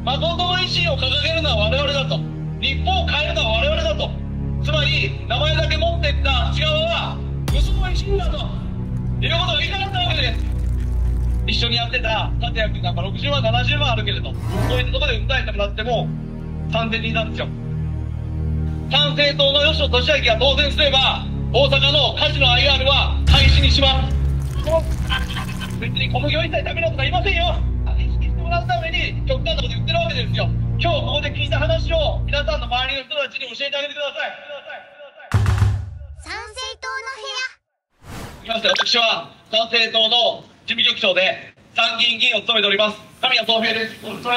誠の維新を掲げるのは我々だと、日本を変えるのは我々だと、つまり名前だけ持っていった内側は嘘の維新だということが言いたかったわけです。一緒にやってた立谷君なんか60万70万あるけれど、そういったところで訴えてもらっても3000人なんですよ。参政党の吉野俊明が当選すれば大阪のカジノ IR は廃止にします。別に小麦を一切ダメなことは言いませんよ。意識してもらうために極端なこと言ってるわけですよ。今日ここで聞いた話を皆さんの周りの人たちに教えてあげてください。 参政党の部屋。 私は参政党の事務局長で参議院議員を務めております神谷宗平です。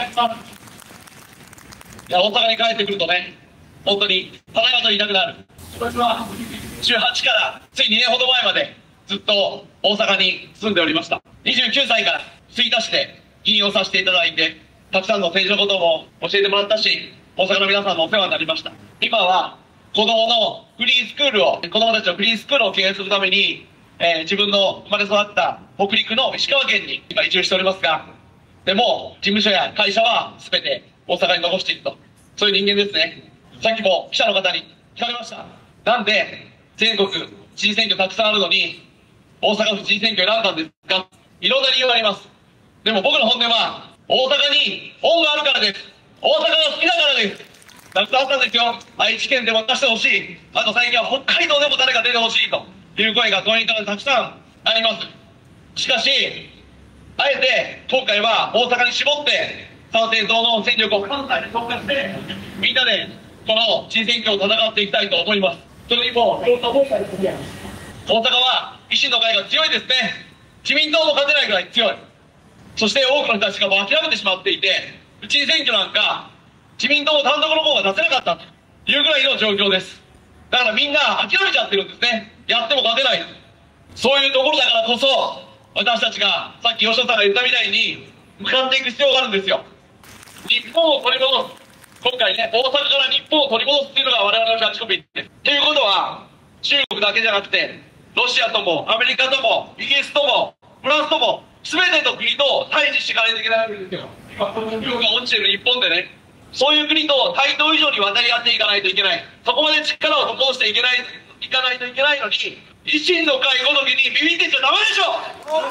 いや、大阪に帰ってくるとね、本当にただいまと言いたくなる。私は18からつい2年ほど前までずっと大阪に住んでおりました。29歳から吹田市で議員をさせていただいて、たくさんの政治のことも教えてもらったし、大阪の皆さんのお世話になりました。今は子供のフリースクールを、子供たちのフリースクールを経営するために、自分の生まれ育った北陸の石川県に今移住しておりますが、でも事務所や会社は全て大阪に残していると、そういう人間ですね。さっきも記者の方に聞かれました。なんで全国知事選挙たくさんあるのに大阪府知事選挙選んだんですか。いろんな理由があります。でも僕の本音は大阪に恩があるからです。大阪が好きだからです。たくさんあったんですよ。愛知県でも出してほしい、あと最近は北海道でも誰か出てほしいという声が党員からたくさんあります。しかしあえて今回は大阪に絞って参政党の戦力を関西に投下してみんなでこの知事選挙を戦っていきたいと思います。それにも大阪は維新の会が強いですね。自民党も勝てないぐらい強い。そして多くの人たちがもう諦めてしまっていて、知事選挙なんか自民党も単独の候補が出せなかったというぐらいの状況です。だからみんな諦めちゃってるんですね。やっても勝てない。そういうところだからこそ私たちがさっき吉野さんが言ったみたいに向かっていく必要があるんですよ。日本を取り戻す。今回ね、大阪から日本を取り戻すっていうのが我々のキャッチコピーです。ということは中国だけじゃなくてロシアともアメリカともイギリスともフランスとも全ての国と対峙していかないといけないわけですよ。今この量が落ちてる日本でね、そういう国と対等以上に渡り合っていかないといけない。そこまで力を残していかないといけないのに、維新の会ごときにビビってちゃダメでしょ。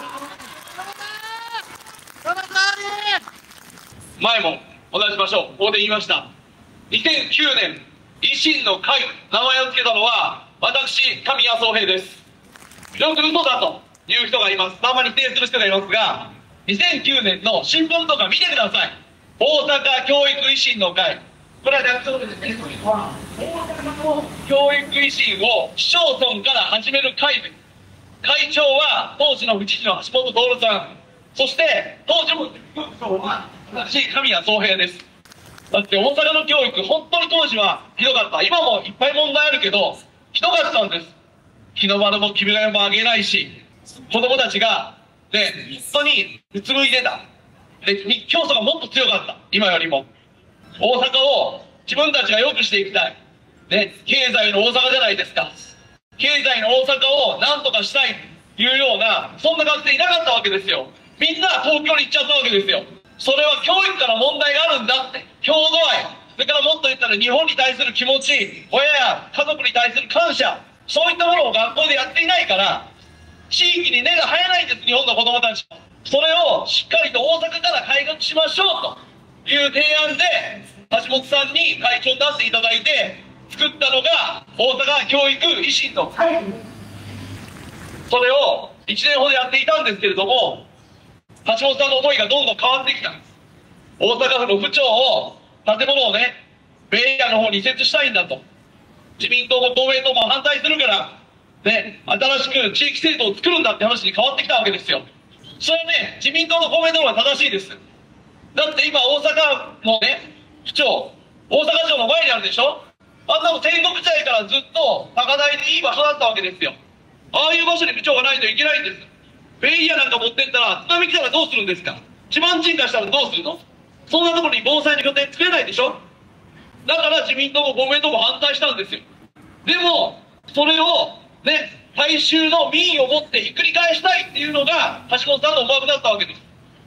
前も同じ場所ここで言いました。2009年維新の会名前を付けたのは私神谷宗平です。よく嘘だという人がいます。たまに否定する人がいますが、2009年の新聞とか見てください。大阪教育維新の会、これは略称ですね。大阪の教育維新を市町村から始める会です。会長は当時の府知事の橋本徹さん、そして当時も副長は私神谷宗平です。だって大阪の教育本当に当時はひどかった。今もいっぱい問題あるけどひどかったんです。日の丸も君が代もあげないし、子供たちがね本当にうつむいてた。で競争がもっと強かった。今よりも大阪を自分たちが良くしていきたい、ね、経済の大阪じゃないですか。経済の大阪を何とかしたいというようなそんな学生いなかったわけですよ。みんな東京に行っちゃったわけですよ。それは教育から問題があるんだって、郷土愛、それからもっと言ったら日本に対する気持ち、親や家族に対する感謝、そういったものを学校でやっていないから地域に根が生えないんです、日本の子どもたち。それをしっかりと大阪から改革しましょうという提案で橋本さんに会長に出していただいて作ったのが大阪教育維新の会。それを1年ほどやっていたんですけれども、橋本さんの思いがどんどん変わってきたんです。大阪府の府庁を建物をねベイエリアの方に移設したいんだと、自民党も公明党も反対するからね、新しく地域政党を作るんだって話に変わってきたわけですよ。それはね自民党の公明党が正しいです。だって今大阪のね府庁、大阪城の前にあるでしょ。あんなの戦国時代からずっと高台でいい場所だったわけですよ。ああいう場所に府庁がないといけないんです。ベイエリアなんか持ってったら津波来たらどうするんですか。地盤沈下したらどうするの。そんなところに防災の拠点作れないでしょ。だから自民党も公明党も反対したんですよ。でもそれをね大衆の民意を持ってひっくり返したいっていうのが橋本さんの思惑だったわけです。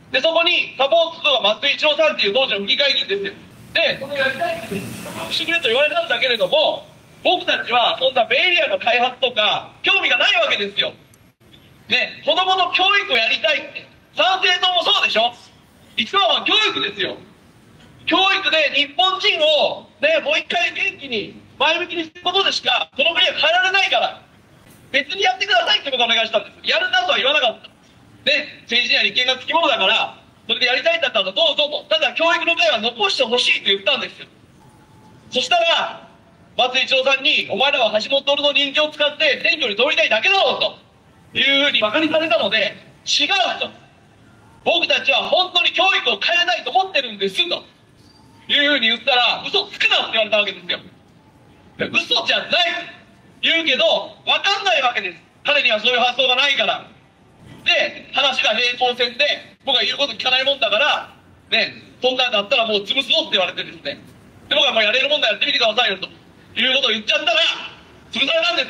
で、そこにサポートが松井一郎さんっていう当時の府議会議員ですよ。で、それやりたいってしてくれと言われたんだけれども、僕たちはそんなベイエリアの開発とか興味がないわけですよ。ね、子供の教育をやりたいって、参政党もそうでしょ。一番は教育ですよ。教育で日本人を、ね、もう一回元気に前向きにすることでしかこの国は変えられないから、別にやってくださいって僕はお願いしたんです。やるなとは言わなかった。ね、政治には利権がつきものだから、それでやりたいんだったらどうぞと。ただ教育の会は残してほしいと言ったんですよ。そしたら、松井一郎さんに、お前らは橋本徹の人気を使って選挙に通りたいだけだろうというふうに馬鹿にされたので、違うと。僕たちは本当に教育を変えたいと思ってるんですというふうに言ったら、嘘つくなって言われたわけですよ。嘘じゃないと言うけど、分かんないわけです。彼にはそういう発想がないから。で、話が平行線で、僕は言うこと聞かないもんだから、ね、そんなんだったらもう潰すぞって言われてですね。で、僕はもうやれるもんだやってみてくださいよということを言っちゃったら、潰されたんです。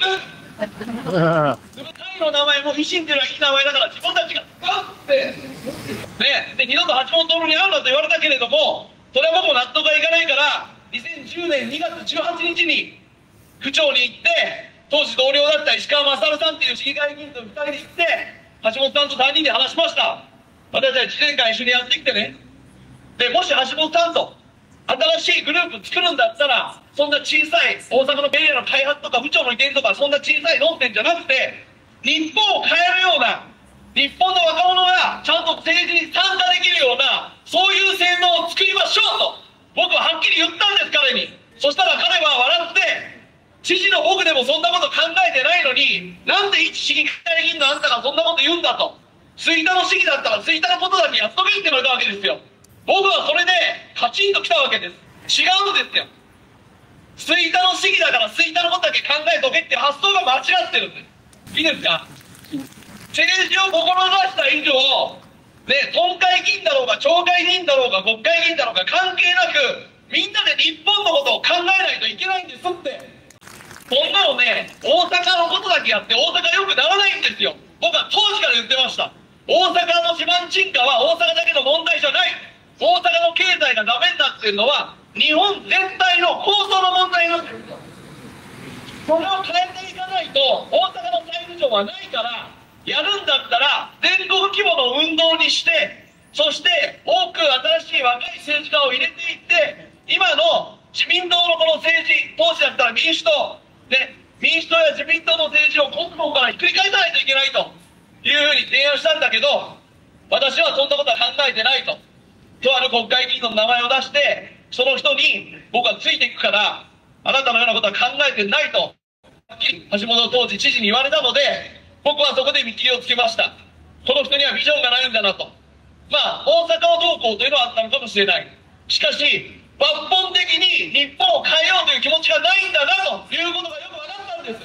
会の名前も維新っていうのはいい名前だから自分たちが使って、ね、で、二度と橋本徹に会うんだと言われたけれども、それは僕も納得がいかないから、2010年2月18日に府庁に行って、当時同僚だった石川勝さんっていう市議会議員と2人で行って、橋本さんと3人で話しました。私たち1年間一緒にやってきてね。で、もし橋本さんと新しいグループ作るんだったら、そんな小さい大阪のベイエリアの開発とか府庁の移転とか、そんな小さい論点じゃなくて、日本を変えるような、日本の若者がちゃんと政治に参加できるような、そういう政党を作りましょうと、僕ははっきり言ったんです、彼に。そしたら彼は笑って、知事の僕でもそんなこと考えてないのに、なんで一市議会議員のあんたがそんなこと言うんだと。吹田の市議だったら吹田のことだけやっとけって言われたわけですよ。僕はそれでカチンときたわけです。違うんですよ。吹田の市議だから吹田のことだけ考えとけって発想が間違ってるんです。いいですか。政治を志した以上、ね、村会議員だろうが町会議員だろうが国会議員だろうが関係なく、みんなで日本のことを考えないといけないんですって。そんなのね、大阪のことだけやって大阪良くならないんですよ。僕は当時から言ってました。大阪の地盤沈下は大阪だけの問題じゃない。大阪の経済がダメになっているのは日本全体の構想の問題なんですよ。それを変えていかないと大阪の債務上はないから、やるんだったら全国規模の運動にして、そして多く新しい若い政治家を入れていって、今の自民党のこの政治、当時だったら民主党、ね、民主党や自民党の政治を根本からひっくり返さないといけないというふうに提案したんだけど、私はそんなことは考えてないと。とある国会議員の名前を出して、その人に僕はついていくから、あなたのようなことは考えてないと、橋本当時知事に言われたので、僕はそこで見切りをつけました。この人にはビジョンがないんだなと。まあ、大阪をどうこうというのはあったのかもしれない。しかし、抜本的に日本を変えようという気持ちがないんだなということがよく分かったんです。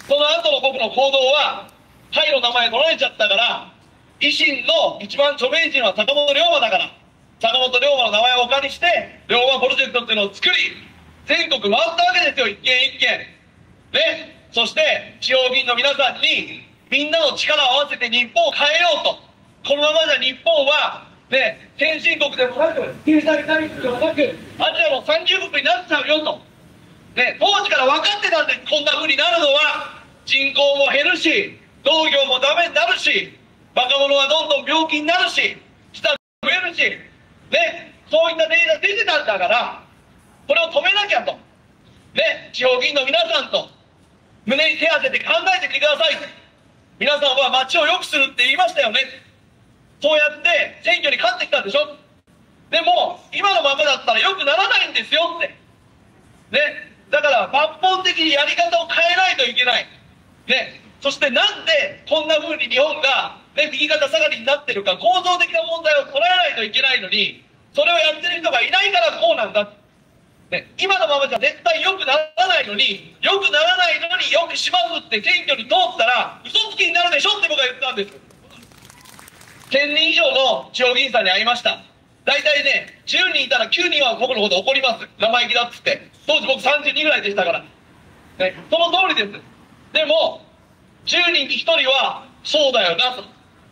その後の僕の行動は、会の名前取られちゃったから、維新の一番著名人は坂本龍馬だから、坂本龍馬の名前をお借りして、龍馬プロジェクトっていうのを作り、全国回ったわけですよ、一軒一軒。ね、そして地方議員の皆さんに、みんなの力を合わせて日本を変えようと。このままじゃ日本は、ね、先進国でもなく、経済大国でもなく、アジアの30国になっちゃうよと。ね、当時から分かってたんです。こんな風になるのは、人口も減るし、農業もダメになるし、若者はどんどん病気になるし、下増えるし、ね、そういったデータ出てたんだから、これを止めなきゃと。ね、地方議員の皆さんと、胸に手当てて考えてみてください。皆さんは街を良くするって言いましたよね。そうやって選挙に勝ってきたんでしょ。でも、今のままだったら良くならないんですよって。ね、だから抜本的にやり方を変えないといけない。ね、そしてなんでこんな風に日本が、ね、右肩下がりになってるか、構造的な問題を捉えないといけないのに、それをやってる人がいないからこうなんだ。ね、今のままじゃ絶対良くならないのに、良くならないのに良くしますって選挙に通ったら、嘘つきになるでしょって僕は言ったんです。1000人以上の地方議員さんに会いました。大体ね、10人いたら9人は僕のこと怒ります。生意気だっつって。当時僕32ぐらいでしたから。ね、その通りです。でも、10人に1人は、そうだよなと。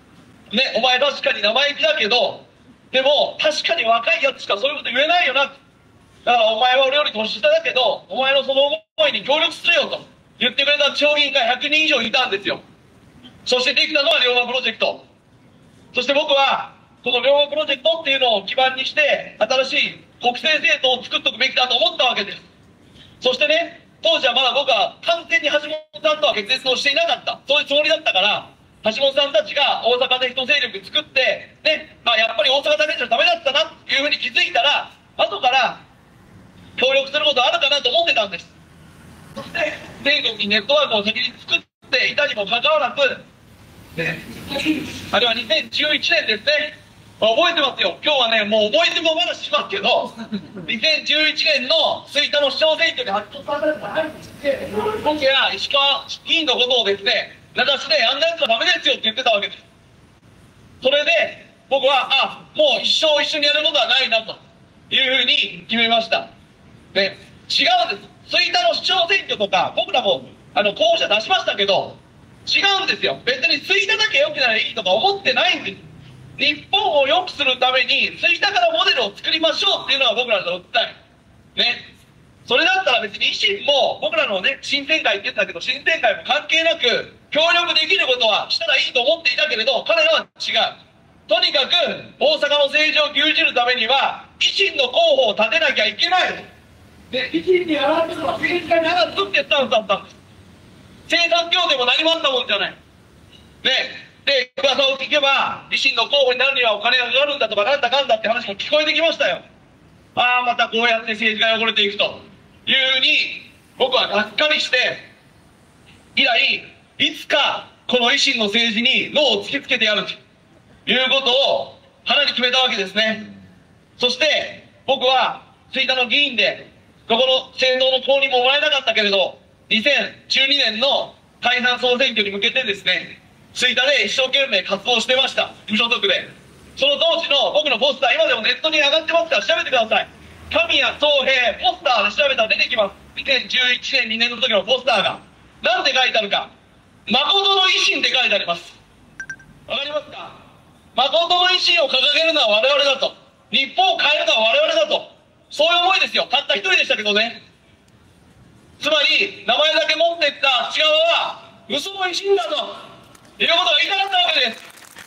ね、お前確かに生意気だけど、でも確かに若いやつしかそういうこと言えないよな。だからお前は俺より年下だけど、お前のその思いに協力するよと言ってくれた地方議員が100人以上いたんですよ。そしてできたのは龍馬プロジェクト。そして僕はこの龍馬プロジェクトっていうのを基盤にして新しい国政政党を作っておくべきだと思ったわけです。そしてね、当時はまだ僕は完全に橋本さんとは決裂をしていなかった、そういうつもりだったから、橋本さんたちが大阪で一勢力作ってね、やっぱり大阪だけじゃダメだったなっていうふうに気づいたら、後から協力することあるかなと思ってたんです。そして全国にネットワークを先に作っていたにもかかわらず、あれは2011年ですね。覚えてますよ。今日はね、もう覚えてもまだしますけど、2011年の吹田の市長選挙で発表されたのがあるんですって、僕や石川議員のことをですね、名指しであんなやつはダメですよって言ってたわけです。それで僕はもう一生一緒にやることはないなというふうに決めました。で、違うんです。吹田の市長選挙とか僕らも候補者出しましたけど、違うんですよ。別に吹田だけ良くならいいとか思ってないんです。日本を良くするために吹田からモデルを作りましょうっていうのが僕らの訴えね。それだったら別に維新も僕らのね、新展開って言ったけど、新展開も関係なく協力できることはしたらいいと思っていたけれど、彼らは違う。とにかく大阪の政治を牛耳るためには維新の候補を立てなきゃいけない。で、維新にやられるのは政治家にやらずってスタンスだったんです。政策協定も何もあったもんじゃない。ね。で、噂を聞けば、維新の候補になるにはお金がかかるんだとか、なんだかんだって話も聞こえてきましたよ。またこうやって政治が汚れていくというふうに、僕はがっかりして、以来、いつかこの維新の政治に脳を突きつけてやるということを腹に決めたわけですね。そして、僕は吹田の議員で、ここの政党の公認ももらえなかったけれど、2012年の解散総選挙に向けてですね、吹田で一生懸命活動してました。無所属で。その当時の僕のポスター、今でもネットに上がってますから調べてください。神谷宗平、ポスターで調べたら出てきます。2011年、2年の時のポスターが。なんて書いてあるか。誠の維新って書いてあります。わかりますか？誠の維新を掲げるのは我々だと。日本を変えるのは我々だと。そういう思いですよ。たった一人でしたけどね。つまり、名前だけ持っていったあっち側は、嘘の維新だと。いうことが言いたかったわけです。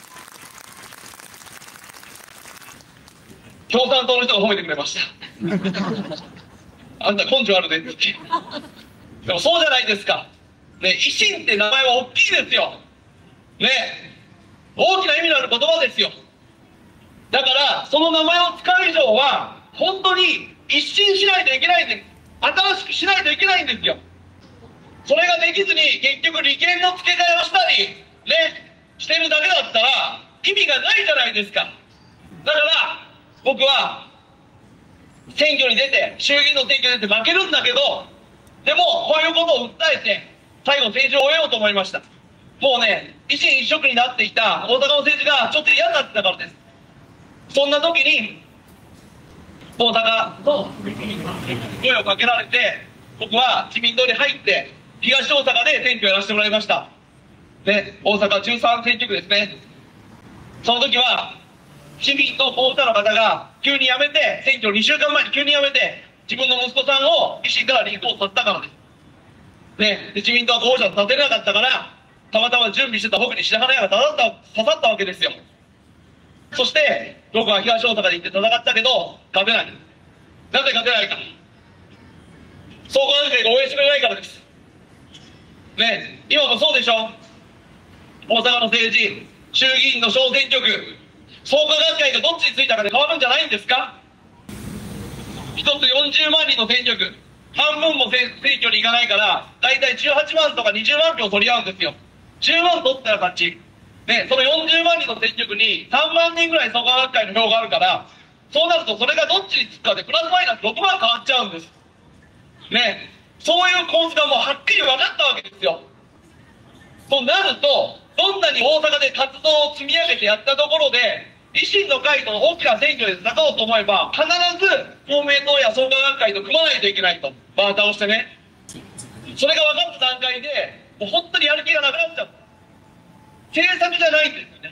共産党の人が褒めてくれましたあんた根性あるねって言って。でもそうじゃないですかね。維新って名前は大きいですよね。大きな意味のある言葉ですよ。だからその名前を使う以上は本当に一新しないといけないんです。新しくしないといけないんですよ。それができずに結局利権の付け替えをしたりね、してるだけだったら意味がないじゃないですか。だから僕は選挙に出て、衆議院の選挙に出て負けるんだけど、でもこういうことを訴えて最後政治を終えようと思いました。もうね、維新一色になっていた大阪の政治がちょっと嫌になってたからです。そんな時に大阪と声をかけられて、僕は自民党に入って東大阪で選挙をやらせてもらいました。で、大阪13選挙区ですね。その時は市民と候補者の方が急に辞めて、選挙2週間前に急に辞めて、自分の息子さんを維新から立候補させたからです。で、自民党は候補者を立てなかったから、たまたま準備してた僕に白羽が刺さったわけですよ。そして僕は東大阪で行って戦ったけど勝てない。なぜ勝てないか。創価学会が応援してくれないからです。ね、今もそうでしょ。大阪の政治、衆議院の小選挙区、創価学会がどっちについたかで変わるんじゃないんですか。一つ40万人の選挙区、半分も選挙に行かないから、だいたい18万とか20万票取り合うんですよ。10万取ったら勝ち。ね、その40万人の選挙区に3万人ぐらい創価学会の票があるから、そうなるとそれがどっちにつくかでプラスマイナス6万変わっちゃうんです。ね、そういう構図がもうはっきり分かったわけですよ。となると、どんなに大阪で活動を積み上げてやったところで、維新の会との大きな選挙で戦おうと思えば、必ず公明党や創価学会と組まないといけないと、バーターをしてね。それが分かった段階で、もう本当にやる気がなくなっちゃった。政策じゃないんですよね。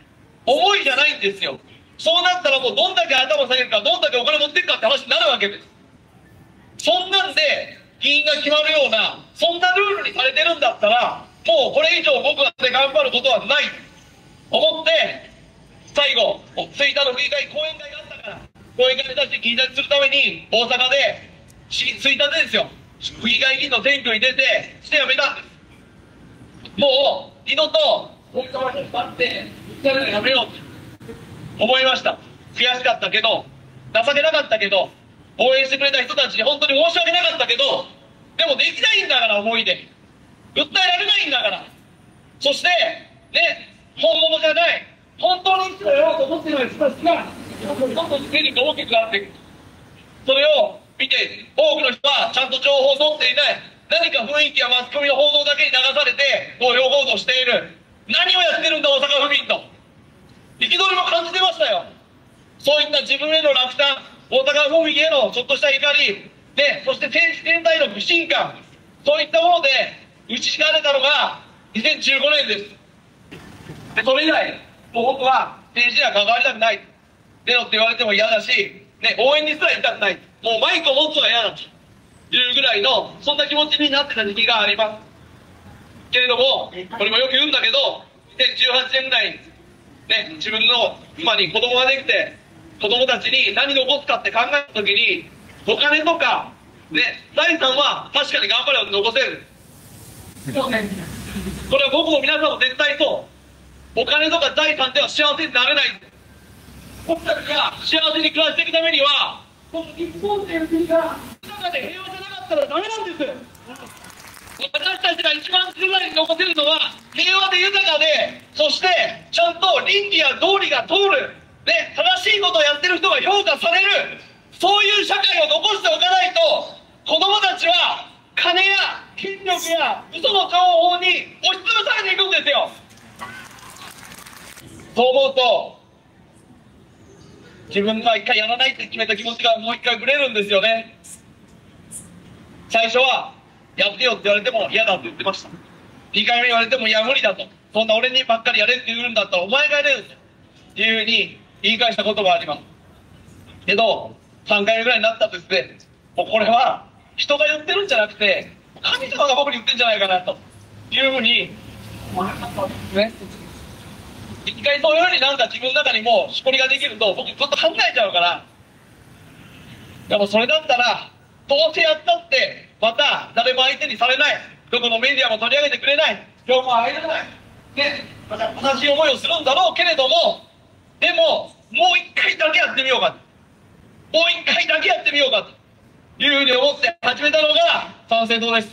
思いじゃないんですよ。そうなったらもうどんだけ頭下げるか、どんだけお金持っていくかって話になるわけです。そんなんで議員が決まるような、そんなルールにされてるんだったら、もうこれ以上僕らで頑張ることはないと思って、最後、吹田の府議会講演会があったから、講演会に出して議員立ちするために、大阪で、吹田でですよ、府議会議員の選挙に出て、して辞めたんです。もう、二度と、大阪に引っ張って、やめようと思いました。悔しかったけど、情けなかったけど、応援してくれた人たちに本当に申し訳なかったけど、でもできないんだから、思いで。訴えられないんだから。そして、ね、本物じゃない、本当に一度やろうと思っている人たちが、どんどん勢力が大きくなっていく。それを見て、多くの人はちゃんと情報を持っていない。何か雰囲気やマスコミの報道だけに流されて、投票行動している。何をやってるんだ、大阪府民と。憤りも感じてましたよ。そういった自分への落胆、大阪府民へのちょっとした怒り、で、そして政治全体の不信感、そういったもので打ちひかれたのが2015年です。で、それ以来、もう僕は政治には関わりたくない。出ろって言われても嫌だし、ね、応援にすら行きたくない。もうマイクを持つのは嫌だというぐらいの、そんな気持ちになってた時期があります。けれども、これもよく言うんだけど、2018年ぐらい、ね、自分の今に子供ができて、子供たちに何残すかって考えた時に、お金とか、ね、財産は確かに頑張れば残せる。これは僕も皆さんも絶対そう。お金とか財産では幸せになれない。僕たちが幸せに暮らしていくためには、この日本という国が中で平和じゃなかったらダメなんです。私たちが一番世代に残せるのは平和で豊かで、そしてちゃんと倫理や道理が通る、ね、正しいことをやってる人が評価される、そういう社会を残しておかないと、子供たちは金や権力や嘘の情報に押しつぶされていくんですよ。そう思うと、自分が一回やらないって決めた気持ちがもう一回ぶれるんですよね。最初はやってよって言われても嫌だって言ってました。2回目言われてもいや無理だと、そんな俺にばっかりやれって言うんだったらお前がやれるっていうふうに言い返したことがありますけど、3回目ぐらいになったとですね、もうこれは人が言ってるんじゃなくて神様が僕に言ってるんじゃないかなというふうに思いましたね。一回そういうふうになんか自分の中にもしこりができると僕ずっと考えちゃうから、でもそれだったらどうせやったってまた誰も相手にされない、どこのメディアも取り上げてくれない、票も入らない、ね、また悲しい思いをするんだろうけれども、でももう一回だけやってみようか、もう一回だけやってみようかというふうに思って始めたのが参政党です。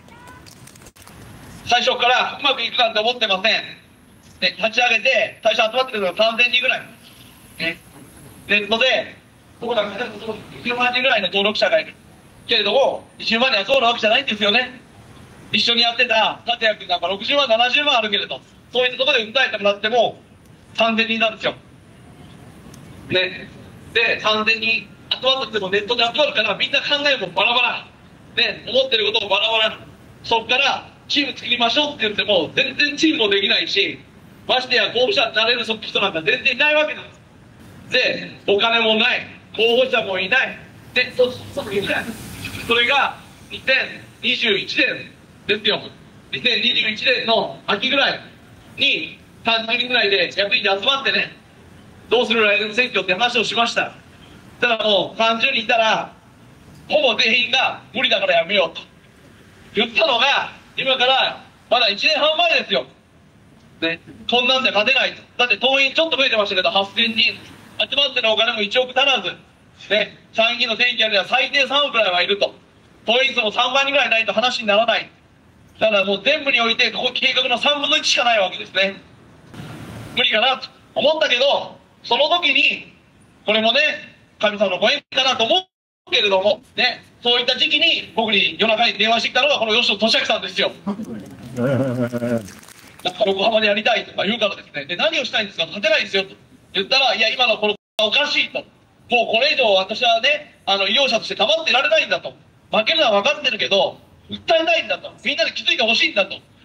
最初からうまくいくなんて思ってません。ね、立ち上げて最初集まってるのが3000人ぐらい、ね、ネットで僕らが10万人ぐらいの登録者がいるけれども、20万人集まるわけじゃないんですよね。一緒にやってた達也君なんか60万70万あるけれど、そういったところで訴えてもらっても3000人なんですよ、ね、で3000人集まっててもネットで集まるからみんな考えもバラバラ、ね、思ってることもバラバラ、そこからチーム作りましょうって言っても全然チームもできないし、ましてや候補者になれる人なんか全然いないわけです。で、お金もない、候補者もいない、で、それが2021年ですよ。2021年の秋ぐらいに30人ぐらいで役員で集まってね、どうする来年の選挙って話をしました。ただもう30人いたらほぼ全員が無理だからやめようと言ったのが今からまだ1年半前ですよ。ね、こんなんで勝てないと。だって党員ちょっと増えてましたけど8000人集まってるお金も1億足らず、ね、参議院の選挙には最低3億ぐらいはいると、党員数も3万人ぐらいないと話にならない。だからもう全部においてここ計画の3分の1しかないわけですね。無理かなと思ったけど、その時にこれもね神様のご縁かなと思うけれどもね、そういった時期に僕に夜中に電話してきたのがこの吉野俊明さんですよ。だから横浜でやりたいとか言うからですね、で何をしたいんですか、勝てないですよと言ったら、いや今のこのおかしいと、もうこれ以上私はね医療者として黙っていられないんだと、負けるのは分かってるけど訴えたいんだと、みんなで気づいてほしいんだと、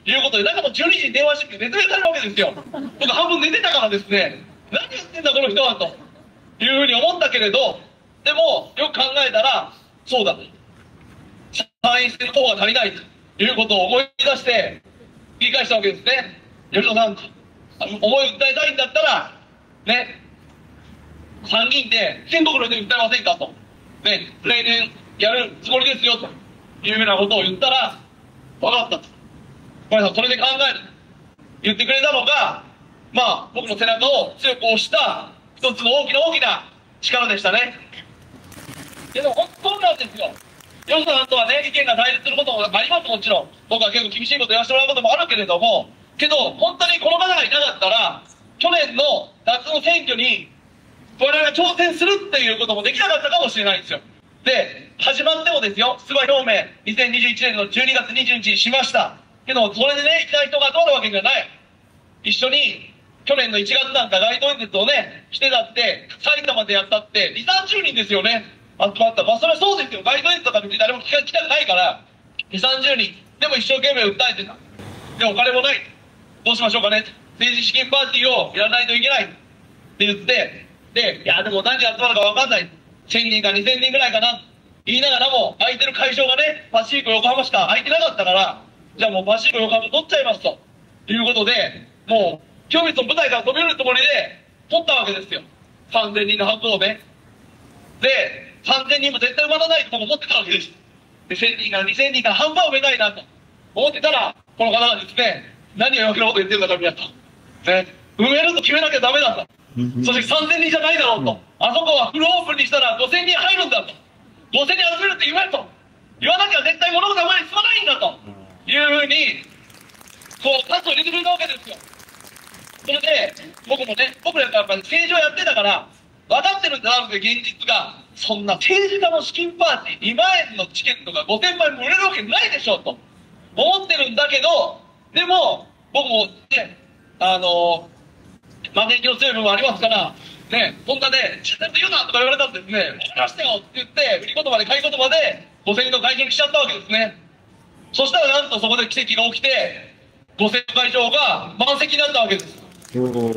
いうことで、なんかもう12時に電話してきて熱弁されるわけですよ。僕半分寝てたからですね、何言ってんだこの人はというふうに思ったけれど、でもよく考えたらそうだと、参院選の方が足りないということを思い出して言い返したわけですね。吉野さん、思い訴えたいんだったらね、参議院で全国の人に訴えませんかと、ね、来年やるつもりですよというようなことを言ったら、分かったと、ごめんなさい、それで考える言ってくれたのが、まあ僕の背中を強く押した一つの大きな力でしたね。でも本当なんですよ。吉野さんとはね、意見が対立することもあります、もちろん。僕は結構厳しいこと言わせてもらうこともあるけれども、けど本当にこの方がいなかったら、去年の夏の選挙に我々が挑戦するっていうこともできなかったかもしれないんですよ。で、始まってもですよ、出馬表明、2021年の12月20日にしました。けど、それでね、行きたい人が集まるわけじゃない。一緒に、去年の1月なんか街頭演説をね、してたって、埼玉でやったって、2、30人ですよね、集まった。まあ、それはそうですよ。街頭演説とかで誰も来たくないから、2、30人。でも一生懸命訴えてた。で、お金もない。どうしましょうかね。政治資金パーティーをやらないといけない。って言って、で、いや、でも何人集まるか分かんない。1000人か2000人ぐらいかな。言いながらも、空いてる会場がね、パシフィコ横浜しか空いてなかったから、じゃあもうパシフィコ横浜取っちゃいますと。いうことで、もう、今日の舞台から飛び降りるつもりで、取ったわけですよ。3000人の半分をね。で、3000人も絶対埋まらないと思ってたわけです。で、1000人から2000人から半分は埋めたいなと思ってたら、この方がですね、何を余計なこと言ってるんだか皆さん。ね、埋めると決めなきゃダメだと。そして3000人じゃないだろうと。あそこはフルオープンにしたら5000人入るんだと。5000人集めるって言えと。言わなきゃ絶対物事が前に進まないんだと。いうふうに、こう、パスを入れてくれたわけですよ。それで、僕もね、僕らやっぱり政治をやってたから、分かってるんだなって現実が、そんな政治家の資金パーティー2万円のチケットが5000枚も売れるわけないでしょうと思ってるんだけど、でも、僕もね、負け気の強い部分もありますから、ね、そんなね、自然と言うなとか言われたんですね、分かりましたよって言って、売り言葉で買い言葉で5000人の会見しちゃったわけですね。そしたらなんとそこで奇跡が起きて、5000会場が満席になったわけです。そ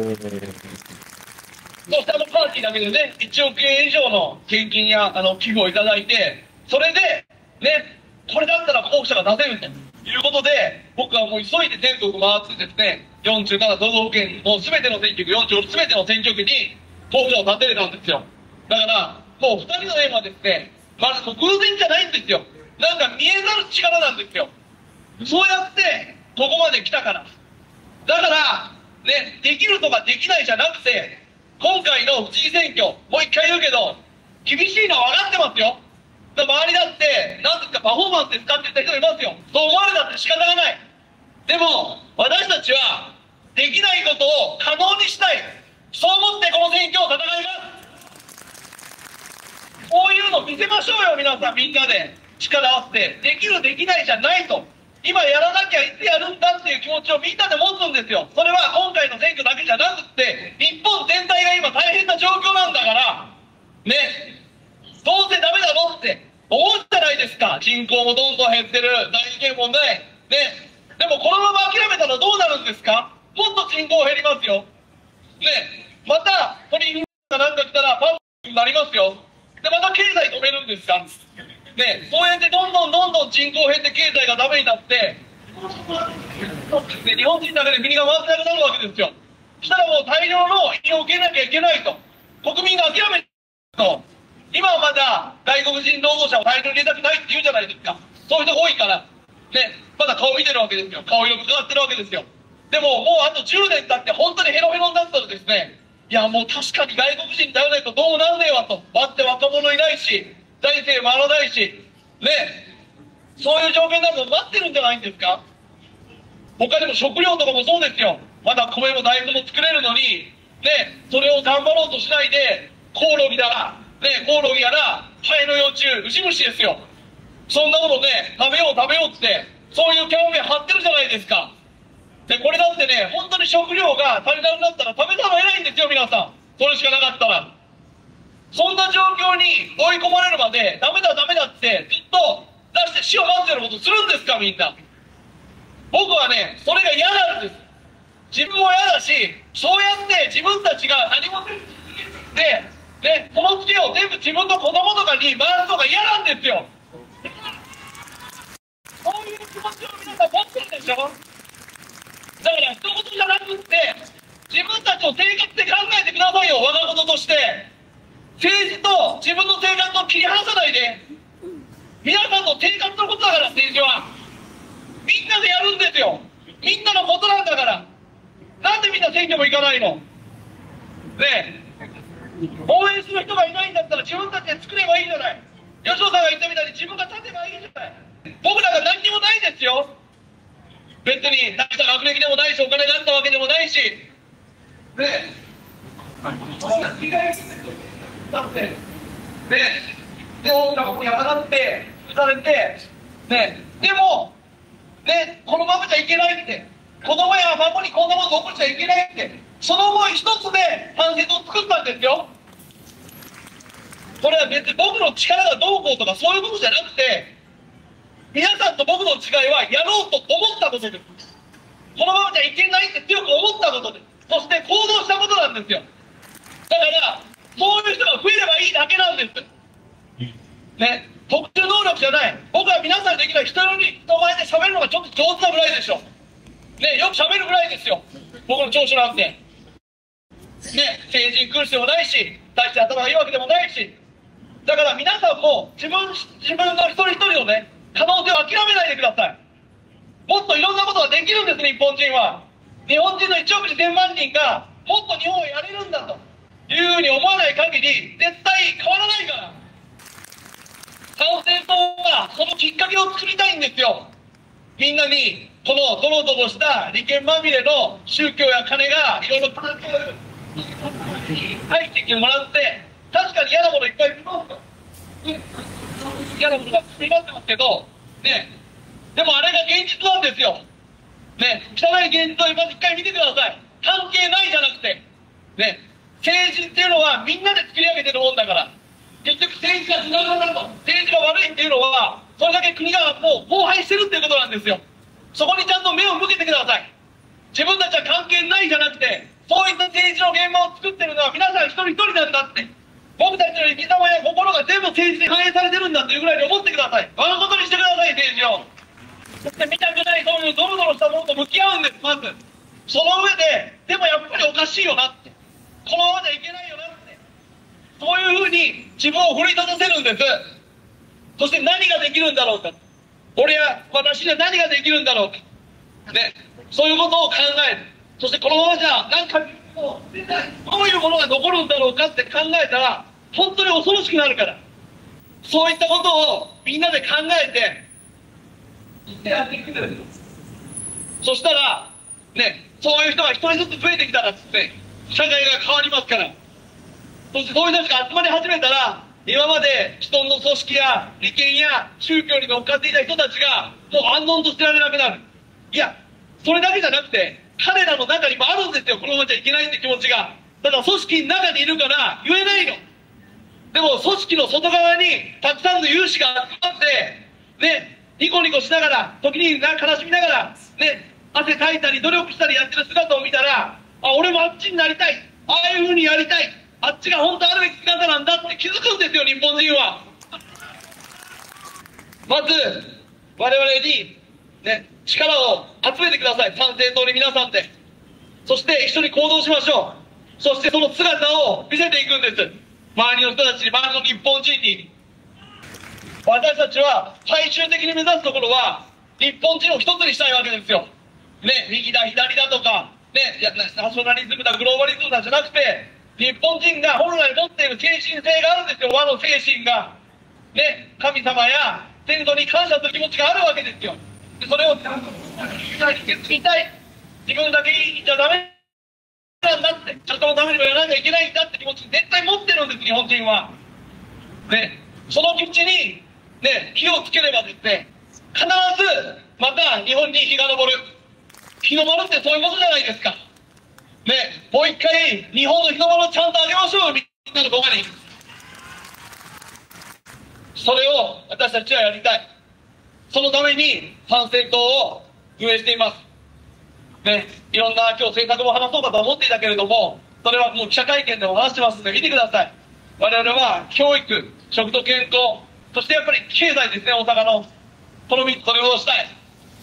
してパーティーだけでね、1億円以上の献金や寄付をいただいて、それで、ね、これだったら候補者が出せるということで、僕はもう急いで全国回ってですね、47都道府県の全ての選挙区、46全ての選挙区に候補者を立てれたんですよ。だから、もう2人の縁はですね、まず偶然じゃないんですよ。なんか見えざる力なんですよ。そうやって、ここまで来たから。だから、ね、できるとかできないじゃなくて、今回の府知事選挙、もう一回言うけど、厳しいのは分かってますよ。周りだって、なんですか、パフォーマンスですかって言った人いますよ。そう思われたって仕方がない。でも、私たちは、できないことを可能にしたい。そう思ってこの選挙を戦います。こういうの見せましょうよ、皆さん、みんなで。力を合わせて。できる、できないじゃないと。今やらなきゃいつやるんだっていう気持ちをみんなで持つんですよ。それは今回の選挙だけじゃなくって、日本全体が今大変な状況なんだから、ね、どうせダメだろって思うじゃないですか。人口もどんどん減ってる、大事件問題。ね、でもこのまま諦めたらどうなるんですか。もっと人口減りますよ。ね、また鳥インフルエンザなんか来たらパンクになりますよ。で、また経済止めるんですか。ね、そうやってどんどん人口減って経済がダメになって、で日本人だけで国が回せなくなるわけですよ。そしたらもう大量の医療を受けなきゃいけないと。国民が諦めると。今はまだ外国人労働者を大量に入れたくないって言うじゃないですか。そういう人多いから。ね、まだ顔見てるわけですよ。顔色伺ってるわけですよ。でももうあと10年経って本当にヘロヘロになったらですね、いやもう確かに外国人頼らないとどうもなんねえわと。だって若者いないし、財政回らないし、ね、そういう状況になるの待ってるんじゃないんですか。他にも食料とかもそうですよ。まだ米も大豆も作れるのに、ね、それを頑張ろうとしないで、コオロギだら、ね、コオロギやら、ハエの幼虫、ウジ虫ですよ。そんなものね、食べようって、そういうキャンペーン張ってるじゃないですか。で、これだってね、本当に食料が足りなくなったら食べざるを得ないんですよ、皆さん。それしかなかったら。そんな状況に追い込まれるまで、ダメだってずっと出して死を待ってることするんですか、みんな。僕僕はね、それが嫌なんです。自分も嫌だし、そうやって自分たちが何もで、ね、この月を全部自分の子供とかに回すのが嫌なんですよ。そういう気持ちを皆さん持ってるでしょ。だから一言じゃなくって、自分たちの生活で考えてくださいよ、我が事として。政治と自分の生活を切り離さないで。皆さんの生活のことだから、政治は。みんなでやるんですよ。みんなのことなんだから。なんでみんな選挙も行かないの？ねえ、応援する人がいないんだったら自分たちで作ればいいじゃない。吉野さんが言ったみたいに自分が立てばいいじゃない。僕らが何にもないですよ。別に大した学歴でもないし、お金があったわけでもないし。ねえ、だって、ねえ、で、大きなここに上がって、打たれて、ねえ、でも、ね、このままじゃいけないって、子供や孫にこんなもの残しちゃいけないって、その思い一つで反省を作ったんですよ。これは別に僕の力がどうこうとかそういうことじゃなくて、皆さんと僕の違いはやろうと思ったことです。このままじゃいけないって強く思ったことです。そして行動したことなんですよ。だからそういう人が増えればいいだけなんです。ね、特殊能力じゃない。僕は皆さんできない。人前で喋るのがちょっと上手なぐらいでしょ。ね、よく喋るぐらいですよ。僕の長所なんて。ね、政治に来る必要もないし、大して頭がいいわけでもないし。だから皆さんも自分の一人一人のね、可能性を諦めないでください。もっといろんなことができるんです、日本人は。日本人の1億2000万人がもっと日本をやれるんだというふうに思わない限り、絶対変わらないから。参政党はそのきっかけを作りたいんですよ。みんなにこのドロドロした利権まみれの宗教や金がいろいろ入ってきてもらって、確かに嫌なものいっぱい見ますよ。嫌なものが作りまってますけど、ね、でもあれが現実なんですよ。ね、汚い現実をまず一回見てください。関係ないじゃなくて、ね、政治っていうのはみんなで作り上げてるもんだから。結局政治がつながらないと、政治が悪いっていうのは、それだけ国がもう荒廃してるっていうことなんですよ。そこにちゃんと目を向けてください。自分たちは関係ないじゃなくて、そういった政治の現場を作ってるのは皆さん一人一人なんだって。僕たちの生き様や心が全部政治で反映されてるんだというぐらいに思ってください。我がことにしてください、政治を。そして見たくないそういうドロドロしたものと向き合うんです、まず。その上で、でもやっぱりおかしいよなって。このままじゃいけないよなって。そういうふうに自分を奮い立たせるんです。そして何ができるんだろうか。俺や私には何ができるんだろうか。ね。そういうことを考える。そしてこのままじゃ、なんか、どういうものが残るんだろうかって考えたら、本当に恐ろしくなるから。そういったことをみんなで考えて、やっていくんです。そしたら、ね、そういう人が一人ずつ増えてきたらっつって、社会が変わりますから。そしてそういう人が集まり始めたら、今まで人の組織や利権や宗教に乗っかっていた人たちが、もう安穏としてられなくなる。いや、それだけじゃなくて、彼らの中にもあるんですよ、このままじゃいけないって気持ちが。ただ組織の中にいるから言えないの。でも組織の外側にたくさんの有志が集まって、ね、ニコニコしながら、時に悲しみながら、ね、汗かいたり努力したりやってる姿を見たら、あ、俺もあっちになりたい。ああいう風にやりたい。あっちが本当あるべき姿なんだって気づくんですよ、日本人は。まず、我々に、ね、力を集めてください。参政党に皆さんで。そして一緒に行動しましょう。そしてその姿を見せていくんです。周りの人たちに、周りの日本人に。私たちは最終的に目指すところは、日本人を一つにしたいわけですよ。ね、右だ、左だとか、ね、ナショナリズムだ、グローバリズムだじゃなくて、日本人が本来持っている精神性があるんですよ、和の精神が。ね、神様や先祖に感謝する気持ちがあるわけですよ。でそれをちゃんと見たい。自分だけいちゃダメなんだって、人のためにもやらなきゃいけないんだって気持ち絶対持ってるんです、日本人は。ね、その道に、ね、火をつければですね、必ずまた日本に日が昇る。日の丸ってそういうことじゃないですか。ね、もう一回日本の日の丸をちゃんと上げましょう、みんなの動画に。それを私たちはやりたい。そのために参政党を運営しています。ね、いろんな今日政策も話そうかと思っていたけれども、それはもう記者会見でも話してますので見てください。我々は教育、食と健康、そしてやっぱり経済ですね、大阪の。この3つ、それをしたい。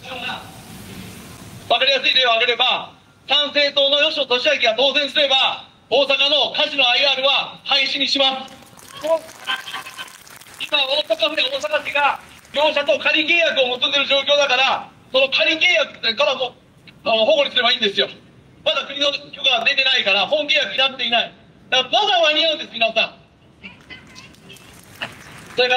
わかりやすい例を挙げれば、参政党の吉野俊明が当選すれば、大阪のカジノ IR は廃止にします。今、大阪府で大阪市が業者と仮契約を結んでいる状況だから、その仮契約からも保護にすればいいんですよ。まだ国の許可が出てないから、本契約になっていない。だからまだ間に合うんです、皆さん。それから、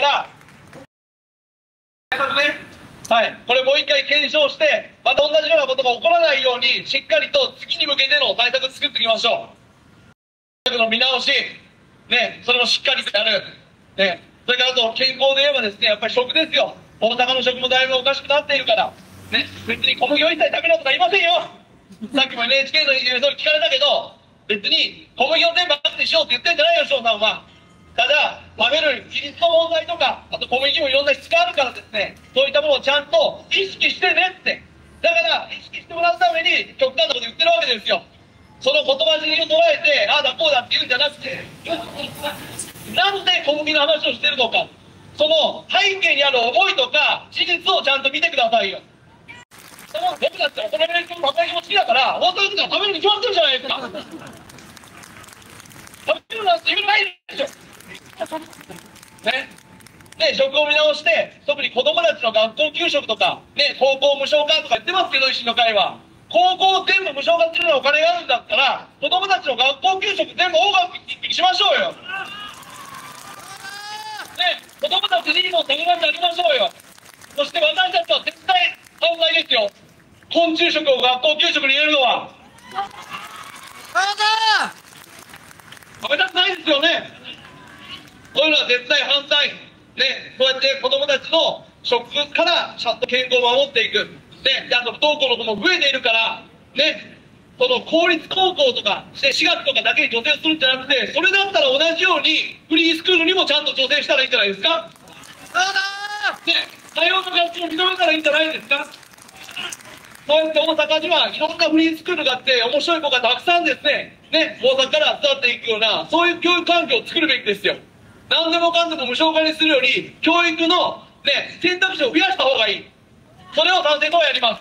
はい、これもう一回検証して、また同じようなことが起こらないように、しっかりと次に向けての対策を作っていきましょう。の見直し、ね、それもしっかりとやる。ね、それからあと健康で言えばですね、やっぱり食ですよ。大阪の食もだいぶおかしくなっているから、ね、別に小麦を一切食べなくなりませんよ。さっきも NHK のそれ聞かれたけど、別に小麦を全部アップにしようって言ってんじゃないよ、翔さんは。ただ、食べる技術の問題とか、あと小麦もいろんな質があるからですね、そういったものをちゃんと意識してねって。だから、意識してもらうために極端なこと言ってるわけですよ。その言葉尻を捉えて、ああだこうだって言うんじゃなくて、なんで小麦の話をしてるのか、その背景にある思いとか、事実をちゃんと見てくださいよ。僕だってお好み焼きもたこ焼きも好きだから、大阪とか食べるに決まってるじゃないですか。食べるなんて意味ないでしょ。ね。で、食を見直して、特に子供たちの学校給食とか、ね、高校無償化とか言ってますけど、維新の会は。高校全部無償化するのお金があるんだったら、子供たちの学校給食全部大学一匹しましょうよ。ね、子供たちにも食べられてあげましょうよ。そして私たちは絶対反対ですよ。昆虫食を学校給食に入れるのは。食べたくないですよね。こういうのは絶対反対。ね、そうやって子供たちの食からちゃんと健康を守っていく。ね、あと不登校の子も増えているから、ね、その公立高校とか、して私学とかだけに助成するんじゃなくて、それだったら同じようにフリースクールにもちゃんと助成したらいいんじゃないですか。ね、多様な学校を認めたらいいんじゃないですか。そうやって大阪にはいろんなフリースクールがあって面白い子がたくさんですね、大阪から伝わっていくような、そういう教育環境を作るべきですよ。何でもかんでも無償化にするより、教育の、選択肢を増やした方がいい。それを賛成党はやります。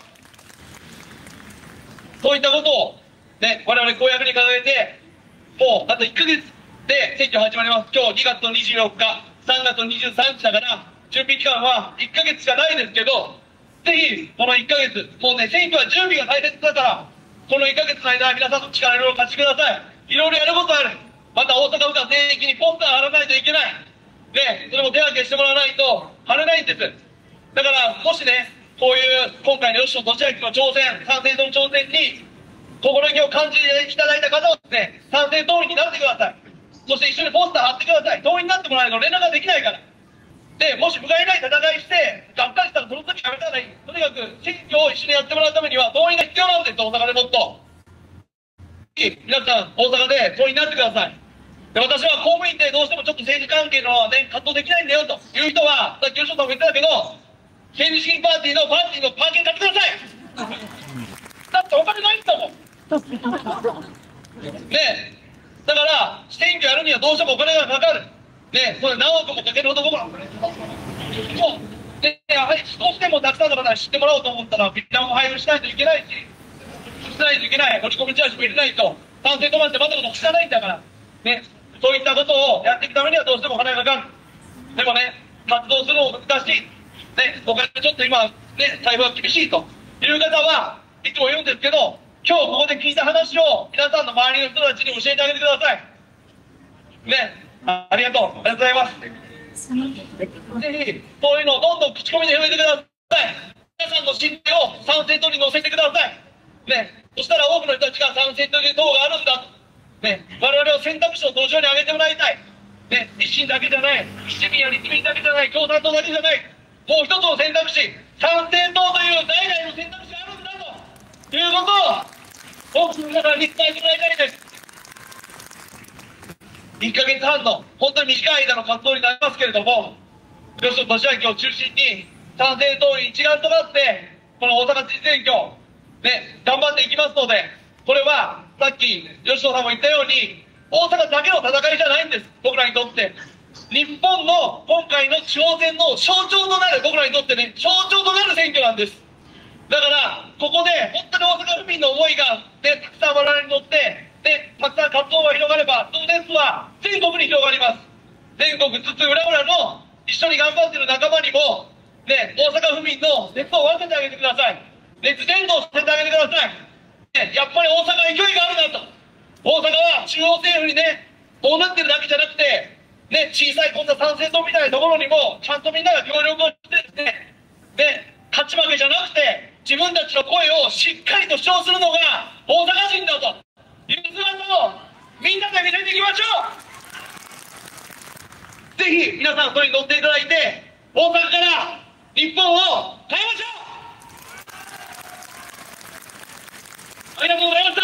そういったことを、我々公約に掲げて、もうあと1ヶ月で選挙始まります。今日2月の24日、3月の23日だから、準備期間は1ヶ月しかないですけど、ぜひ、この1ヶ月、もうね、選挙は準備が大切だから、この1ヶ月の間、皆さんの力をいろいろ貸してください。いろいろやることある。また大阪府が定期にポスター貼らないといけない。それも手分けしてもらわないと貼れないんです。だから、もしね、こういう今回の吉野俊明の挑戦、参政党の挑戦に、心意気を感じていただいた方はですね、参政党員になってください。そして一緒にポスター貼ってください。党員になってもらえないと連絡ができないから。で、もし不甲斐ない戦いして、がっかりしたらその時やめたらいい。とにかく選挙を一緒にやってもらうためには党員が必要なんです、大阪でもっと。皆さん、大阪で党員になってください。で、私は公務員ってどうしてもちょっと政治関係のね、活動できないんだよという人は、さっき吉野さんも言ってたけど、政治資金パーティーのパー券買ってください。だってお金ないんだもん。だから、選挙やるにはどうしてもお金がかかる。それ何億もかけるほど僕ら。やはり少しでもたくさんの方に知ってもらおうと思ったら、ビラも配布しないといけないし、しないといけない、持ち込みチラシも入れないと、賛成とまってまたこと知らないんだから、そういったことをやっていくためにはどうしてもお金がかかる。でもね、活動するのも難しい。お金ちょっと今、財布が厳しいという方はいつも言うんですけど、今日ここで聞いた話を皆さんの周りの人たちに教えてあげてください。ありがとう。ありがとうございます。ぜひ、そういうのをどんどん口コミで広めてください。皆さんの信頼を参政党に載せてください。そしたら多くの人たちが参政党という党があるんだと。我々を選択肢の登場に上げてもらいたい。維新だけじゃない、一民や立民だけじゃない、共産党だけじゃない、もう一つの選択肢、参政党という代々の選択肢があるんだということを多くの皆さんに伝えてもらいたいです。1ヶ月半の本当に短い間の活動になりますけれども、吉野俊明を中心に参政党員一丸となって、 この大阪知事選挙、ね、頑張っていきますので、これはさっき吉野さんも言ったように、大阪だけの戦いじゃないんです、僕らにとって。日本の今回の地方選の象徴となる、僕らにとってね、象徴となる選挙なんです。だから、ここで本当に大阪府民の思いが、ね、たくさん我々にとって、ね、たくさん活動が広がれば、その熱は全国に広がります。全国津々浦々の一緒に頑張ってる仲間にも、ね、大阪府民の熱を分けてあげてください。熱伝導させてあげてください。ね、やっぱり大阪は勢いがあるなと。大阪は中央政府にね、こうなってるだけじゃなくて、ね、小さいこんな参政党みたいなところにも、ちゃんとみんなが協力をしてですね、勝ち負けじゃなくて、自分たちの声をしっかりと主張するのが大阪人だという姿をみんなで見せていきましょう。ぜひ皆さんそれに乗っていただいて、大阪から日本を変えましょう。ありがとうございました。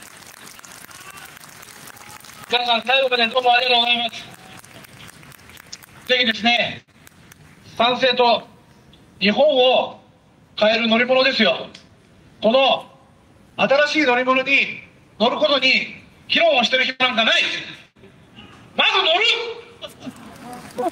皆さん最後までどうもありがとうございます。ぜひですね、参政党、日本を変える乗り物ですよ。この新しい乗り物に乗ることに議論をしてる暇なんかない。まず乗る、乗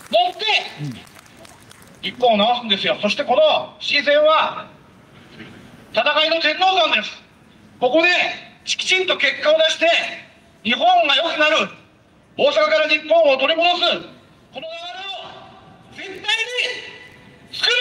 って日本を直すんですよ。そしてこの市議選は戦いの天王山です。ここできちんと結果を出して日本が良くなる、大阪から日本を取り戻す、この流れを絶対に作るんですよ。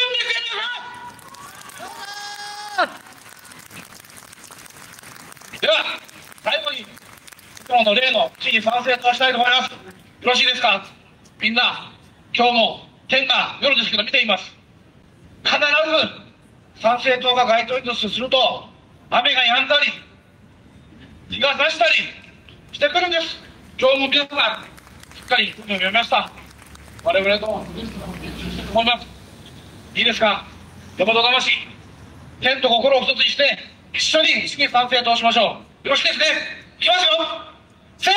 では最後に今日の例の知事賛成としたいと思います。よろしいですか。みんな今日も天が夜ですけど見ています。必ず参政党が街頭演説すると雨が止んだり日が差したりしてくるんです。今日も皆さんしっかり読みました。我々と思います。いいですか。大和魂、天と心を一つにして一緒に市議賛成としましょう。よろしいですね。いきますよ。せ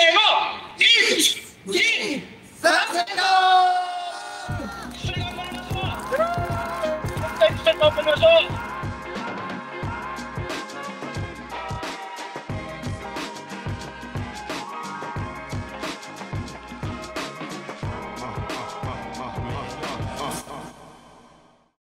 ーの、1、2、 賛成党。 一緒に頑張りましょう。一緒に頑張りましょう。